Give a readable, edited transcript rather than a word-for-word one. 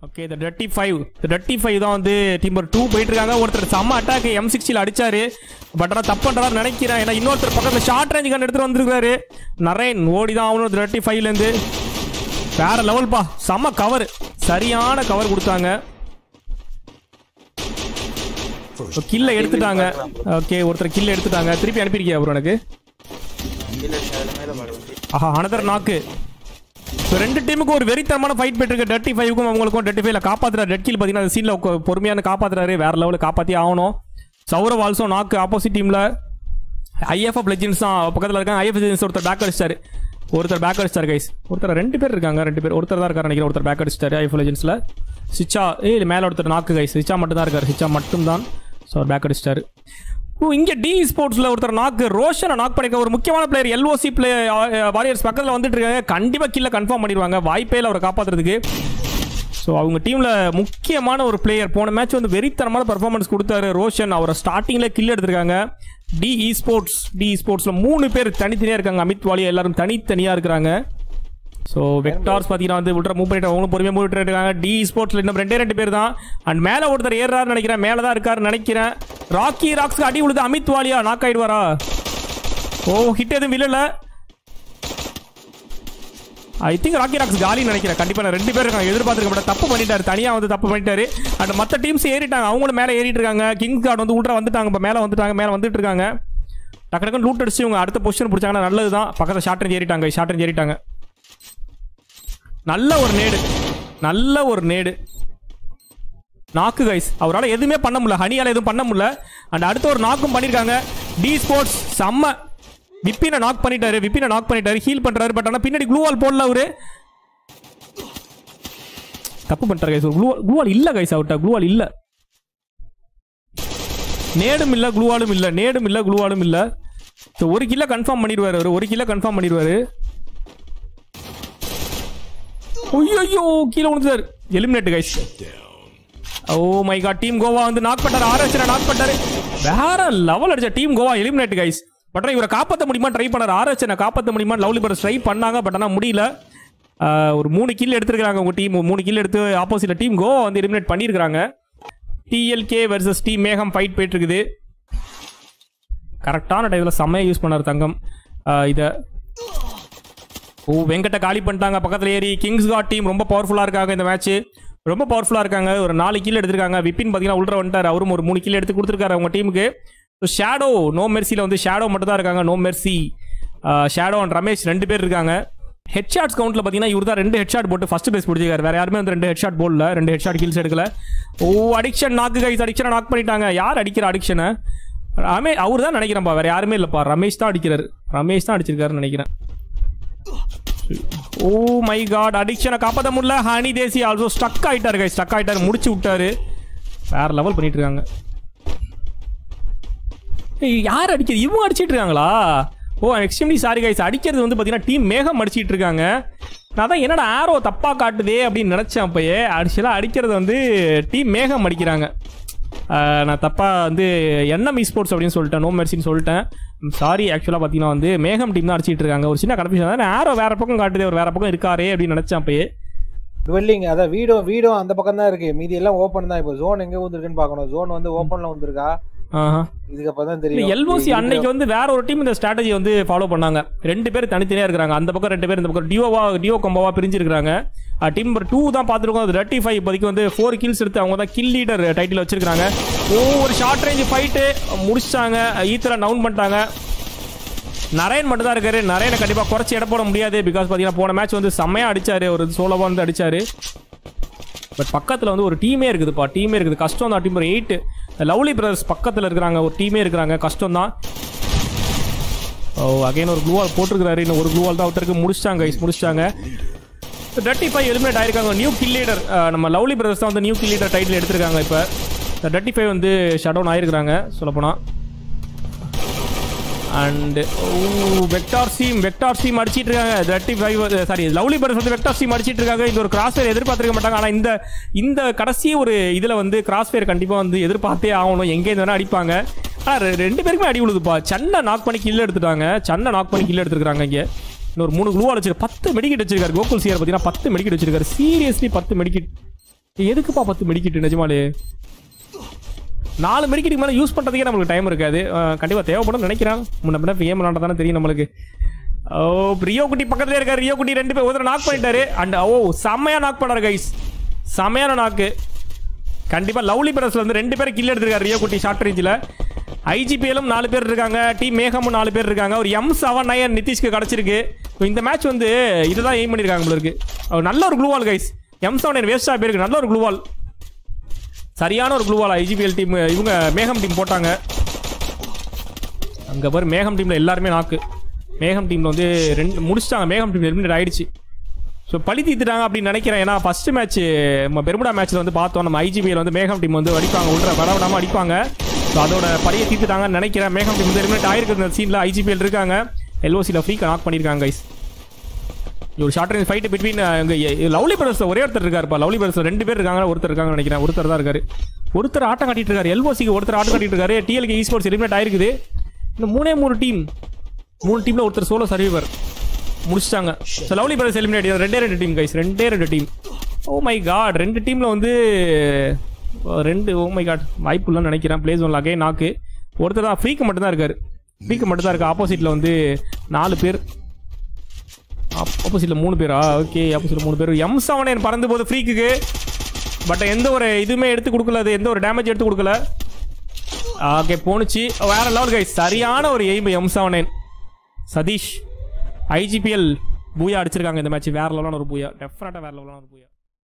Okay இந்த dirty five தான் வந்து டீம் 2 போயிட்டு இருக்காங்க. ஒருத்தர் செம்ம அட்டாக் M60 அடிச்சாரு. பட் ஆனால் தப்பு பண்ணுறாரு நினைக்கிறேன். ஏன்னா இன்னொருத்தர் பக்கத்தில் ஷார்ட் ரேஞ்ச் கன் எடுத்துகிட்டு வந்துருக்காரு. நரேன் ஓடி தான் ஆகணும். 35லேருந்து வேற லெவல்ப்பா. செம்ம கவர், சரியான கவர் கொடுத்தாங்க. கில்ல எடுத்துட்டாங்க. ஓகே ஒருத்தர் கில்ல எடுத்துட்டாங்க. திருப்பி அனுப்பியிருக்கியா ப்ரோ எனக்கு? ஆஹா அனதர் நாக்கு. ரெண்டு டீமுக்கு ஒரு வெறித்தனமான ஃபைட் போயிட்டு இருக்கு. 35க்கும் அவங்களுக்கும் 35ல காப்பாத்துறாரு. ரெட் கில் பார்த்தீங்கன்னா அந்த சீனில் பொறுமையான காப்பாத்துறாரு. வேற லெவலில் காப்பாற்றி ஆகணும். சௌரவ் ஆல்சோ நாக்கு ஆப்போசிட் டீமில். IFF லெஜெண்ட்ஸ் தான் பக்கத்தில் இருக்காங்க. IFF லெஜெண்ட்ஸ் ஒருத்தர் பேக் அடிச்சாரு. கைஸ் ஒருத்தர் 2 பேர் இருக்காங்க. 2 பேர் ஒருத்தர் தான் இருக்காரு நினைக்கிறேன். ஒருத்தர் பேக் அடிச்சிட்டாரு IFF லெஜெண்ட்ஸில். சிச்சா இல்லை மேலே ஒருத்தர் நாக்கு கைஸ். சிச்சா மட்டும் தான் இருக்காரு. சிச்சா மட்டும் தான். ஸோ அவர் பேக் அடிச்சிட்டாரு. இங்கே டி ஸ்போர்ட்ஸில் ஒருத்தர் நாக்கு ரோஷனை நாக் பண்ணிக்க ஒரு முக்கியமான பிளேயர் LOC வாரியர்ஸ் பக்கத்தில் வந்துட்டு இருக்காங்க. கண்டிப்பாக கீழே கன்ஃபார்ம் பண்ணிடுவாங்க. வாய்ப்பே இல்லை அவரை காப்பாற்றுறதுக்கு. ஸோ அவங்க டீமில் முக்கியமான ஒரு பிளேயர் போன மேட்ச் வந்து வெறித்தனமான பர்ஃபார்மன்ஸ் கொடுத்தாரு ரோஷன். அவரை ஸ்டார்டிங்கில் கில் எடுத்திருக்காங்க. டி ஸ்போர்ட்ஸில் 3 பேர் தனித்தனியாக இருக்காங்க. அமித் வாலியா எல்லாரும் தனித்தனியாக இருக்கிறாங்க. ஸோ வெக்டார்ஸ் பார்த்தீங்கன்னா வந்து விட்ற மூவ் பண்ணிட்டு அவங்களும் பொறுமையாக மூவ் பண்ணிட்டு இருக்காங்க. டி ஸ்போர்ட்ஸில் இன்னும் 2 பேர் தான். அண்ட் மேலே ஒருத்தர் ஏறாருன்னு நினைக்கிறேன். மேலே தான் இருக்காருன்னு நினைக்கிறேன். ராக்ஸ்க்கு அடி விழுது. அமித் வாலியா நாக் ஆயிடுவாரா? ஓ ஹிட் எதுவும் விழல. ஐ திங்க் ராக்ஸ் காலின்னு நினைக்கிறேன். கண்டிப்பாக 2 பேர் இருக்காங்க. எதிர்பார்த்துருக்க மாட்டேன். தப்பு பண்ணிட்டாரு. தனியாக வந்து தப்பு பண்ணிட்டாரு. அண்ட் மற்ற டீம்ஸ் ஏறிட்டாங்க. அவங்களும் மேலே ஏறிட்டு இருக்காங்க. கிங்ஸ் கார்டு வந்து உள்ள வந்துட்டாங்க. இப்போ மேலே வந்துட்டு இருக்காங்க. டக்கு லூட் அடிச்சு இவங்க அடுத்த பொசிஷன் பிடிச்சாங்கன்னா நல்லது தான். பக்கத்தில் ஷார்ட் ரேஞ்ச் ஏறிட்டாங்க. நல்ல ஒரு நேடு நாக்கு கைஸ். அவரால் எதுவுமே பண்ண முடியல. ஹனியால் எதுவும் பண்ண முடியல. அண்ட் அடுத்த ஒரு நாக்கும் பண்ணியிருக்காங்க. டி ஸ்போர்ட்ஸ் செம்ம விப்பினை நாக் பண்ணிட்டாரு. ஹீல் பண்ணுறாரு. பட் ஆனால் பின்னாடி க்ளூவால் போடல. அவரு தப்பு பண்ணிட்டாரு கைஸ். க்ளூவால் இல்லை கைஸ். அவர்கிட்ட க்ளூவால் இல்லை. நேடும் இல்லை க்ளூவாலும் இல்லை. ஸோ ஒரு கில்ல கன்ஃபார்ம் பண்ணிடுவார். ஐயோ கீழே விழுந்தார். Eliminate guys. Oh my god. Team Goa வந்து நாக் பண்ணாரு. RHN நாக் பண்ணாரு. வேற லெவல் அடிச்ச team Goa eliminate guys. But இவரை காப்பாற்ற முடியுமா ட்ரை பண்ணாரு. RHN காப்பாற்ற முடியுமா லவ்லி பிரதர்ஸ் ட்ரை பண்ணாங்க. பட் ஆனால் முடியல. ஒரு 3 கில் எடுத்துருக்காங்க உங்கள் டீம். 3 கில் எடுத்து ஆப்போசிட்ல டீம் கோவா வந்து எலிமினேட் பண்ணியிருக்காங்க. TLK versus team Megam fight போயிட்டு இருக்குது. கரெக்டான டைமில் செம்மையாக யூஸ் பண்ணார் தங்கம். இதை வெங்கட்ட காலி பண்ணிட்டாங்க. பக்கத்தில் ஏறி கிங்ஸ் காட் டீம் ரொம்ப பவர்ஃபுல்லாக இருக்காங்க. இந்த மேட்ச் ரொம்ப பவர்ஃபுல்லாக இருக்காங்க. ஒரு 4 கில் எடுத்திருக்காங்க. விப்பின் பார்த்தீங்கன்னா உள்ள வந்துட்டார். அவரும் ஒரு 3 கில் எடுத்து கொடுத்துருக்காரு அவங்க டீமுக்கு. ஸோ ஷேடோ நோ மெர்சியில் வந்து ஷேடோ மட்டும் தான் இருக்காங்க. No mercy shadow and Ramesh 2 பேர் இருக்காங்க. ஹெட்ஷாட்ஸ் கவுண்ட்டில் பார்த்தீங்கன்னா இவர் தான் 2 ஹெட்ஷாட் போட்டு ஃபர்ஸ்ட் பிளேஸ் பிடிச்சிருக்காரு. வேறு யாருமே வந்து 2 ஹெட்ஷாட் போடல. 2 ஹெட்ஷாட் கில்ஸ் எடுக்கல. Addiction knock guys. அடிக்ஷனை நாக் பண்ணிட்டாங்க. யார் அடிக்கிற அடிக்ஷனை? அவர் தான் நினைக்கிறேன்ப்பா. வேறு யாருமே இல்லைப்பா. ரமேஷ் தான் அடிச்சிருக்காருன்னு நினைக்கிறேன். ஓ மை காட். அடிக்ஷனை காப்பாற்ற முடியல. ஹனி தேசி ஆல்சோ ஸ்டக் ஆயிட்டாரு. முடிச்சு விட்டாரு. வேற லெவல் பண்ணிட்டு இருக்காங்க. யார் அடிக்கிறது? இவங்க அடிச்சிட்டு இருக்காங்களா? Oh extremely sorry guys. அடிக்கிறது வந்து பார்த்தீங்கன்னா டீம் மேகம் அடிச்சிட்டு இருக்காங்க. நான் தான் என்னடா ஆரோ தப்பாக காட்டுதே அப்படின்னு நினச்சேன். அப்போயே ஆக்சுவலாக அடிக்கிறது வந்து டீம் மேகம் அடிக்கிறாங்க. நான் தப்பாக வந்து NM ஸ்போர்ட்ஸ் அப்படின்னு சொல்லிட்டேன். நோ மெர்சின்னு சொல்லிட்டேன். சாரி. ஆக்சுவலாக பார்த்தீங்கன்னா வந்து மேகம் டீம் தான் அடிச்சிட்டு இருக்காங்க. ஒரு சின்ன கன்ஃபியூஷன் தான். ஆரோ வேற பக்கம் காட்டுதே. ஒரு வேற பக்கம் இருக்காரே அப்படின்னு நினச்சேன் அப்பயே. டுவெல்லிங் அதான் வீடோ அந்த பக்கம் தான் இருக்கு. மீதி எல்லாம் ஓப்பன் தான். இப்போ ஜோன் எங்கே வந்துருக்குன்னு பார்க்கணும். ஜோன் வந்து ஓப்பனில் வந்திருக்கா? இதுக்கு அப்பதான் தெரியும். LOC அன்னைக்கு வந்து வேற ஒரு டீம் இந்த ஸ்ட்ராட்டஜி வந்து ஃபாலோ பண்ணாங்க. 2 பேர் தனித்தனியாக இருக்காங்க. அந்த பக்கம் 2 பேர், இந்த பக்கம் டியோ கம்போவா பிரிஞ்சிருக்காங்க. டீம் நம்பர் 2 தான் பார்த்துருக்கோம். அது 35 இப்போதைக்கு வந்து 4 கில்ஸ் எடுத்து அவங்க தான் கில் லீடர் டைட்டில் வச்சிருக்காங்க. ஒரு ஷார்ட் ரேஞ்ச் ஃபைட்டு முடிச்சிட்டாங்க. ஈத்தரை டவுன் பண்ணிட்டாங்க. நரேன் மட்டும் தான் இருக்காரு. நரேனை கண்டிப்பாக குறைச்சி இட போட முடியாது. பிகாஸ் பார்த்தீங்கன்னா போன மேட்ச் வந்து செம்மையாக அடிச்சாரு. ஒரு சோலோவாக வந்து அடிச்சாரு. பட் பக்கத்தில் வந்து ஒரு டீமே இருக்குதுப்பா. கஷ்டம் தான். டீம் 8 லவ்லி பிரதர்ஸ் பக்கத்தில் இருக்கிறாங்க. ஒரு டீமே இருக்கிறாங்க. கஷ்டம் தான். அகைன் ஒரு க்ளூவால் போட்டிருக்கிறாரு. இன்னும் ஒரு க்ளூவால் தான் அவருக்கு முடிச்சிட்டாங்க. 35 எலிமினேட் ஆயிருக்காங்க. நியூ கில் லீடர் நம்ம லவ்லி பிரதர்ஸ் தான் வந்து நியூ கில் லீடர் டைட்டில் எடுத்திருக்காங்க. இப்போ 35 வந்து ஷட் டவுன் ஆயிருக்கிறாங்க சொல்லப்போனால். அண்ட் வெக்டார் சீம் அடிச்சிட்டு இருக்காங்க. 35 சாரி லவ்லி பிரதர்ஸ் வந்து வெக்டார் சீம் அடிச்சிட்டு இருக்காங்க. இந்த ஒரு கிராஸ் ஃபயர் எதிர்பார்த்துருக்க மாட்டாங்க. ஆனால் இந்த கடைசி ஒரு இதில் வந்து கிராஸ் ஃபயர் கண்டிப்பாக வந்து எதிர்பார்த்தே ஆகணும். எங்கே இருந்தாலும் அடிப்பாங்க. ஆனால் 2 பேருக்குமே அடி விழுதுப்பா. சன்னை நாக் பண்ணி கில் எடுத்துருக்காங்க. இங்கே இன்னொரு 3 க்ளூவால் வச்சிருக்காரு. 10 மெடிக்கெட் வச்சிருக்காரு. கோகுல் சிஆர் பார்த்தீங்கன்னா 10 மெடிக்கெட் வச்சிருக்காரு. Seriously 10 medkit. எதுக்குப்பா 10 மெடிக்கிட்டு நிஜமாலே 4 மெடிக்கிட்டுக்கு மேலே யூஸ் பண்ணுறதுக்கே நம்மளுக்கு டைம் இருக்காது. கண்டிப்பாக தேவைப்படும் நினைக்கிறேன். முன்ன கேம் விளாண்டதானே தெரியும் நம்மளுக்கு. ஓ ரியோ குட்டி பக்கத்துலேயே இருக்காரு. ரியோ குட்டி 2 பேர் ஒருத்தர் நாக் பண்ணிட்டாரு. அண்ட் ஓ செம்மையாக நாக் பண்ணாரு கைஸ். செம்மையான நாக்கு. கண்டிப்பாக லவ்லி பிரஸ்ல வந்து 2 பேர் கில் எடுத்திருக்காரு ரியோ குட்டி ஷார்ட் ரேஞ்சில். ஐஜிபிஎலும் 4 பேர் இருக்காங்க. டீம் மேகமும் 4 பேர் இருக்காங்க. ஒரு M79 நிதிஷ்க்கு கிடச்சிருக்கு. இந்த மேட்ச் வந்து இதுதான் எய்ம் பண்ணியிருக்காங்க உங்களுக்கு. நல்ல ஒரு க்ளூவால் கைஸ். M79 வேஸ்டாக போயிருக்கு. நல்ல ஒரு க்ளூவால். சரியான ஒரு க்ளூவால் ஐஜிபிஎல் டீம் இவங்க மேகம் டீம் போட்டாங்க. அங்கே பாரு மேகம் டீமில் எல்லாருமே நாக்கு. மேகம் டீமில் வந்து 2 முடிச்சிட்டாங்க. மேகம் டீம் எலிமினேட் ஆயிடுச்சு. ஸோ பழி தீர்த்துட்டாங்க அப்படின்னு நினைக்கிறேன். ஏன்னா ஃபர்ஸ்ட் மேட்ச் நம்ம பெர்முடா மேட்ச்சில் வந்து பார்த்தோம். நம்ம ஐஜிபிஎல் வந்து மேகம் டீம் வந்து அடிப்பாங்க. உள்ள வரவிடாமல் அடிப்பாங்க. ஸோ அதோட பழியை தீர்த்துட்டாங்கன்னு நினைக்கிறேன். மேகம் டீம் வந்து எலிமினேட் ஆயிருக்கு. இந்த சீனில் ஐஜிபிஎல் இருக்காங்க. எல்ஓசியில் ஃப்ரீக்கு நாக் பண்ணியிருக்காங்க கைஸ். ஒரு short range fight between lovely brothers ஒரே ஒருத்தர் இருக்காருப்பா. லவ்லி பிரதர்ஸ் 2 பேர் இருக்காங்க. ஒருத்தர் இருக்காங்கன்னு நினைக்கிறேன். ஒருத்தர் தான் இருக்காரு. ஒருத்தர் ஆட்டம் காட்டிட்டு இருக்காரு. எல்ஓசிக்கு ஒருத்தர் ஆட்டம் காட்டிட்டு இருக்காரு. டிஎல்கே eSports எலிமினேட் ஆயிருக்குது. இந்த 3 டீம் 3 டீமில் ஒருத்தர் சோலோ சர்வைவர் முடிச்சிட்டாங்க. So lovely brothers eliminate 2 team guys. 2 team. Oh my god 2 டீமில் வந்து 2 ஓ மை காட் வாய்ப்பு இல்லைன்னு நினைக்கிறேன். பிளேஸ் ஒன் அகே நாக்கு. ஒருத்தர் தான் ஃப்ரீக்கு மட்டும்தான் இருக்காரு. ஃப்ரீக்கு மட்டும்தான் இருக்கு. ஆப்போசிட்டில் வந்து 4 பேர். ஆப்போசிட்டில் 3 பேரா? ஓகே ஆப்போசிட்டில் 3 பேர். M79 பறந்து போகுது ஃப்ரீக்கு. பட் எந்த ஒரு இதுவுமே எடுத்து கொடுக்கல. அது எந்த ஒரு டேமேஜ் எடுத்து கொடுக்கல. ஓகே போணுச்சு. வேற லெவல் கைஸ். சரியான ஒரு எய்ம் M79. சதீஷ் ஐஜிபிஎல் பூயா அடிச்சிருக்காங்க இந்த மேட்ச். வேற லெவலான ஒரு பூயா. டெஃபினட்டாக வேற லெவலான ஒரு பூயா.